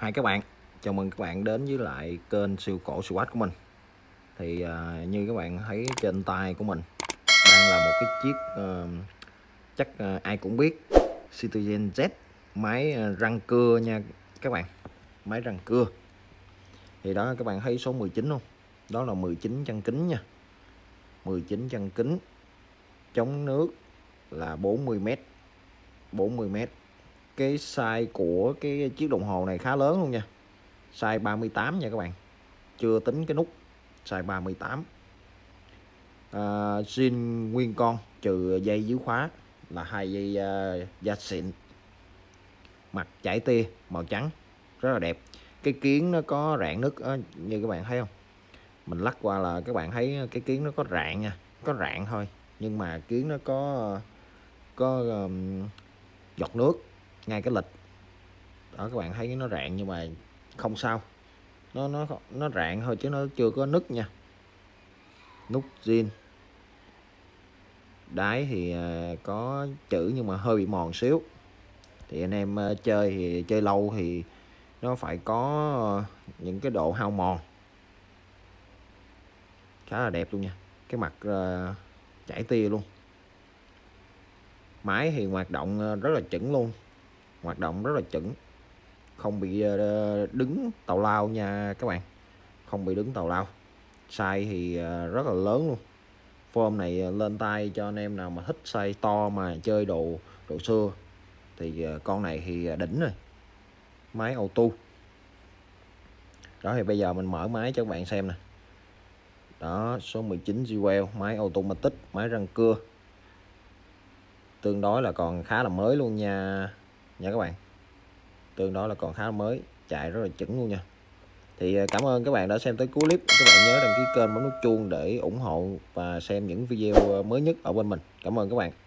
Hai các bạn, chào mừng các bạn đến với lại kênh siêu cổ Swatch của mình. Thì như các bạn thấy trên tay của mình đang là một cái chiếc chắc ai cũng biết Citizen Z, máy răng cưa nha các bạn, máy răng cưa. Thì đó các bạn thấy số 19 không? Đó là 19 chân kính nha, 19 chân kính, chống nước là 40m, 40m. Cái size của cái chiếc đồng hồ này khá lớn luôn nha, size 38 nha các bạn, chưa tính cái nút, size 38. Zin nguyên con trừ dây dưới khóa là 2 dây da xịn, mặt chải tia màu trắng rất là đẹp. Cái kiến nó có rạn nứt như các bạn thấy không, mình lắc qua là các bạn thấy cái kiến nó có rạn nha, có rạn thôi, nhưng mà kiến nó có giọt nước ngay cái lịch đó, các bạn thấy nó rạn nhưng mà không sao, nó rạn thôi chứ nó chưa có nứt nha. Nút zin, đáy thì có chữ nhưng mà hơi bị mòn xíu, thì anh em chơi thì chơi lâu thì nó phải có những cái độ hao mòn. Khá là đẹp luôn nha, cái mặt chảy tia luôn. Máy thì hoạt động rất là chuẩn luôn, hoạt động rất là chuẩn, không bị đứng tào lao nha các bạn, không bị đứng tào lao. Size thì rất là lớn luôn. Form này lên tay cho anh em nào mà thích size to mà chơi đồ xưa thì con này thì đỉnh rồi. Máy auto đó, thì bây giờ mình mở máy cho các bạn xem nè. Đó, số 19 Jewel, máy automatic, máy răng cưa, tương đối là còn khá là mới luôn nha các bạn, tương đối là còn khá là mới, chạy rất là chuẩn luôn nha. Thì cảm ơn các bạn đã xem tới cuối clip. Các bạn nhớ đăng ký kênh, bấm nút chuông để ủng hộ và xem những video mới nhất ở bên mình. Cảm ơn các bạn.